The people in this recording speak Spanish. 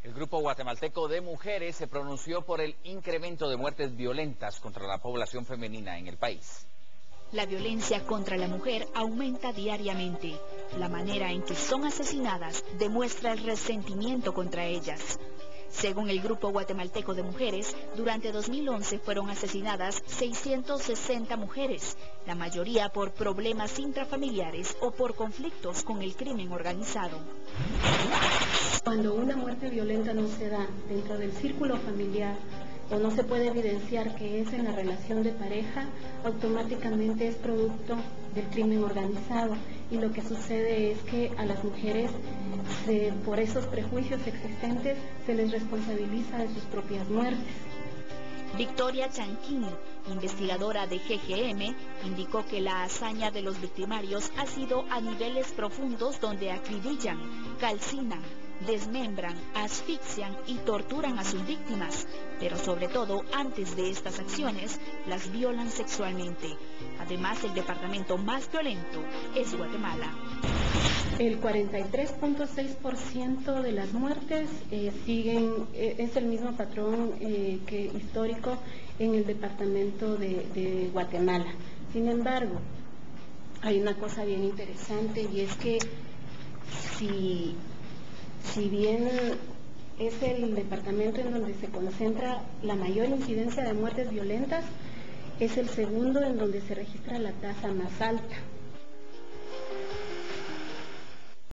El Grupo Guatemalteco de Mujeres se pronunció por el incremento de muertes violentas contra la población femenina en el país. La violencia contra la mujer aumenta diariamente. La manera en que son asesinadas demuestra el resentimiento contra ellas. Según el Grupo Guatemalteco de Mujeres, durante 2011 fueron asesinadas 660 mujeres, la mayoría por problemas intrafamiliares o por conflictos con el crimen organizado. Cuando una muerte violenta no se da dentro del círculo familiar o no se puede evidenciar que es en la relación de pareja, automáticamente es producto del crimen organizado, y lo que sucede es que a las mujeres, por esos prejuicios existentes, se les responsabiliza de sus propias muertes. Victoria Chanquini, investigadora de GGM, indicó que la hazaña de los victimarios ha sido a niveles profundos donde acribillan, calcinan, desmembran, asfixian y torturan a sus víctimas, pero sobre todo, antes de estas acciones, las violan sexualmente. Además, el departamento más violento es Guatemala. El 43.6% de las muertes es el mismo patrón que histórico en el departamento de Guatemala. Sin embargo, hay una cosa bien interesante, y es que si bien es el departamento en donde se concentra la mayor incidencia de muertes violentas, es el segundo en donde se registra la tasa más alta.